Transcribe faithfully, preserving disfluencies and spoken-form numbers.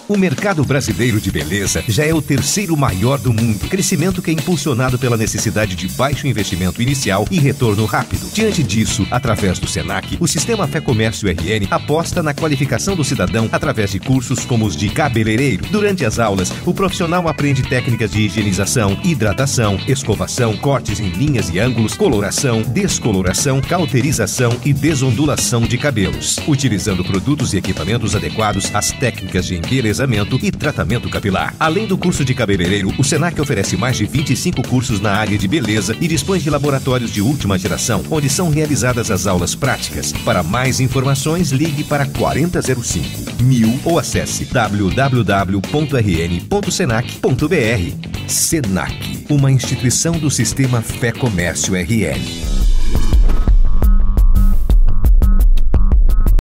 O mercado brasileiro de beleza já é o terceiro maior do mundo. Crescimento que é impulsionado pela necessidade de baixo investimento inicial e retorno rápido. Diante disso, através do Senac, o Sistema Fé Comércio R N aposta na qualificação do cidadão através de cursos como os de cabeleireiro. Durante as aulas, o profissional aprende técnicas de higienização, hidratação, escovação, cortes em linhas e ângulos, coloração, descoloração, cauterização e desondulação de cabelos, utilizando produtos e equipamentos adequados às técnicas de embelezamento e tratamento capilar. Além do curso de cabeleireiro, o Senac oferece mais de vinte e cinco cursos na área de beleza e dispõe de laboratórios de última geração, onde são realizadas as aulas práticas. Para mais informações, ligue para quarenta zero cinco mil ou acesse w w w ponto r n ponto senac ponto b r. Senac, uma instituição do Sistema Fé Comércio R N.